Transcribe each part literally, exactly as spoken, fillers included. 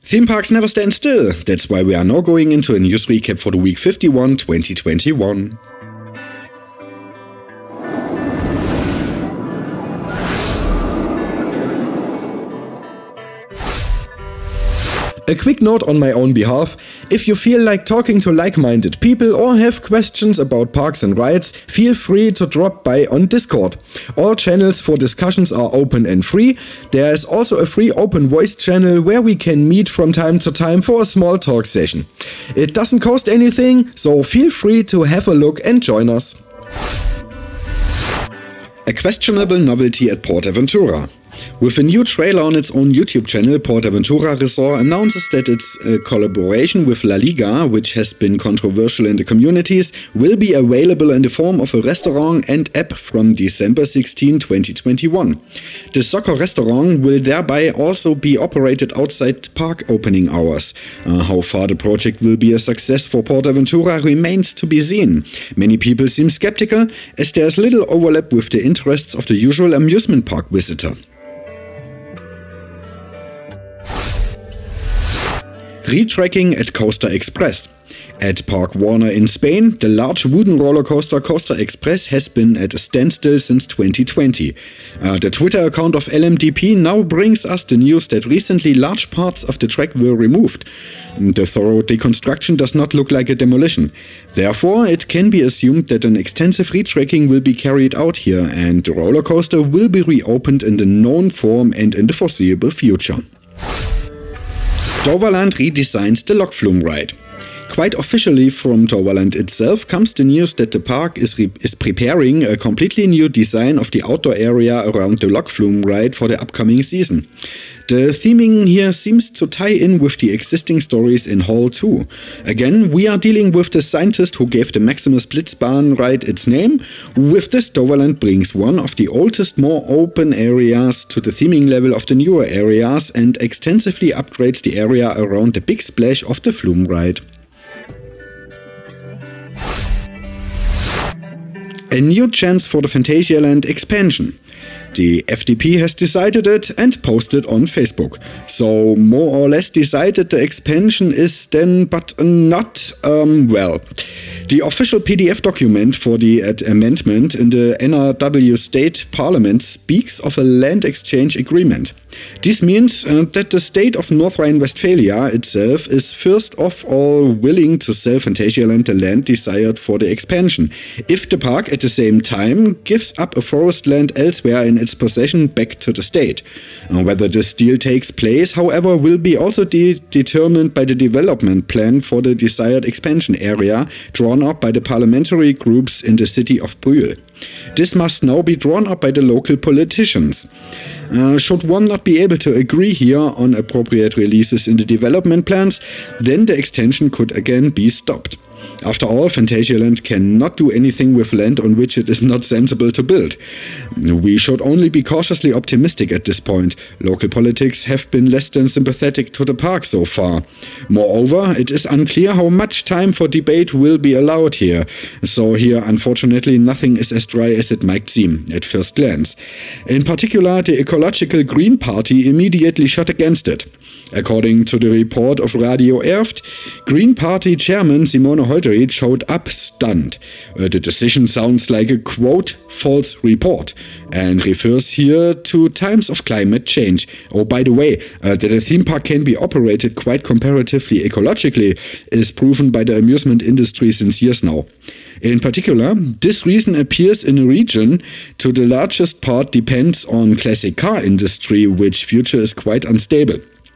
Theme parks never stand still. That's why we are now going into a news recap for the week fifty-one twenty twenty-one. A quick note on my own behalf: if you feel like talking to like-minded people or have questions about parks and rides, feel free to drop by on Discord. All channels for discussions are open and free. There is also a free open voice channel where we can meet from time to time for a small talk session. It doesn't cost anything, so feel free to have a look and join us. A questionable novelty at PortAventura. With a new trailer on its own YouTube channel, PortAventura Resort announces that its uh, collaboration with La Liga, which has been controversial in the communities, will be available in the form of a restaurant and app from December sixteenth twenty twenty-one. The soccer restaurant will thereby also be operated outside park opening hours. Uh, how far the project will be a success for PortAventura remains to be seen. Many people seem skeptical, as there is little overlap with the interests of the usual amusement park visitor. Retracking at Coaster Express. At Park Warner in Spain, the large wooden roller coaster Coaster Express has been at a standstill since twenty twenty. Uh, the Twitter account of L M D P now brings us the news that recently large parts of the track were removed. The thorough deconstruction does not look like a demolition. Therefore, it can be assumed that an extensive retracking will be carried out here, and the roller coaster will be reopened in the known form and in the foreseeable future. Toverland redesigns the Lok Flume ride. Quite officially from Toverland itself comes the news that the park is, re is preparing a completely new design of the outdoor area around the Lok Flume ride for the upcoming season. The theming here seems to tie in with the existing stories in Hall two. Again, we are dealing with the scientist who gave the Maximus Blitzbahn ride its name. With this, Toverland brings one of the oldest, more open areas to the theming level of the newer areas and extensively upgrades the area around the big splash of the Flume ride. A new chance for the Phantasialand expansion. The F D P has decided it and posted on Facebook. So more or less decided the expansion is then, but not, um, well. The official P D F document for the uh, amendment in the N R W State Parliament speaks of a land exchange agreement. This means uh, that the state of North Rhine-Westphalia itself is first of all willing to sell Phantasialand the land desired for the expansion, if the park at the same time gives up a forest land elsewhere in its possession back to the state. Uh, whether this deal takes place, however, will be also de determined by the development plan for the desired expansion area drawn up by the parliamentary groups in the city of Brühl. This must now be drawn up by the local politicians. Uh, should one not be able to agree here on appropriate releases in the development plans, then the extension could again be stopped. After all, Phantasialand cannot do anything with land on which it is not sensible to build. We should only be cautiously optimistic at this point. Local politics have been less than sympathetic to the park so far. Moreover, it is unclear how much time for debate will be allowed here. So here, unfortunately, nothing is as dry as it might seem at first glance. In particular, the Ecological Green Party immediately shot against it. According to the report of Radio Erft, Green Party chairman Simone Holterried showed up stunned. Uh, the decision sounds like a quote false report and refers here to times of climate change. Oh, by the way, uh, that a theme park can be operated quite comparatively ecologically is proven by the amusement industry since years now. In particular, this reason appears in a region to the largest part depends on classic car industry, which future is quite unstable.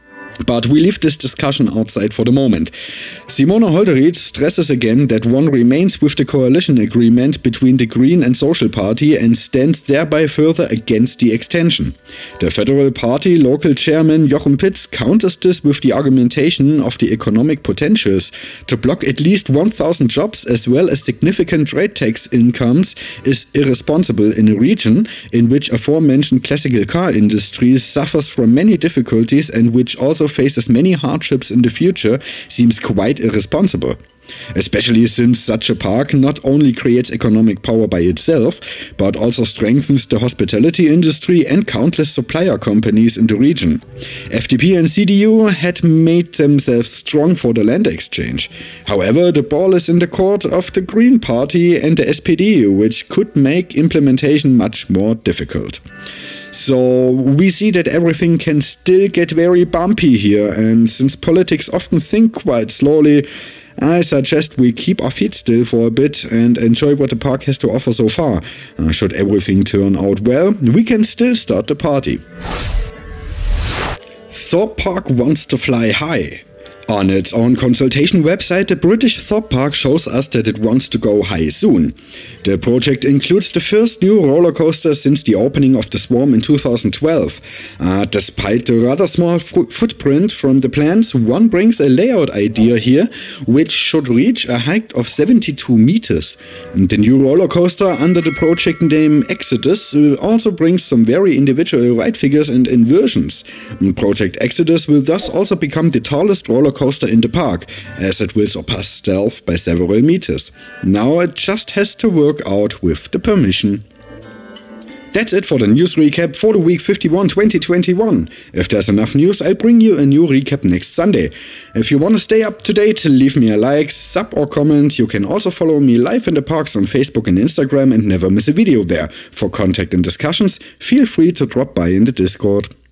But we leave this discussion outside for the moment. Simone Holterried stresses again that one remains with the coalition agreement between the Green and Social Party and stands thereby further against the extension. The Federal Party local chairman Jochen Pitz counters this with the argumentation of the economic potentials. To block at least one thousand jobs as well as significant trade tax incomes is irresponsible in a region in which aforementioned classical car industry suffers from many difficulties and which also faces many hardships in the future seems quite irresponsible. especially since such a park not only creates economic power by itself, but also strengthens the hospitality industry and countless supplier companies in the region. F D P and C D U had made themselves strong for the land exchange. However, the ball is in the court of the Green Party and the S P D, which could make implementation much more difficult. So we see that everything can still get very bumpy here, and since politics often think quite slowly, I suggest we keep our feet still for a bit and enjoy what the park has to offer so far. Uh, should everything turn out well, we can still start the party. Thorpe Park wants to fly high. On its own consultation website, the British Thorpe Park shows us that it wants to go high soon. The project includes the first new roller coaster since the opening of the Swarm in two thousand twelve. Uh, despite the rather small fo footprint from the plans, one brings a layout idea here, which should reach a height of seventy-two meters. And the new roller coaster under the project name Exodus uh, also brings some very individual ride figures and inversions. And Project Exodus will thus also become the tallest roller coaster in the park, as it will surpass Stealth by several meters. Now it just has to work out with the permission. That's it for the news recap for the week fifty-one twenty twenty-one. If there's enough news, I'll bring you a new recap next Sunday. If you want to stay up to date, leave me a like, sub or comment. You can also follow me live in the parks on Facebook and Instagram and never miss a video there. For contact and discussions, feel free to drop by in the Discord.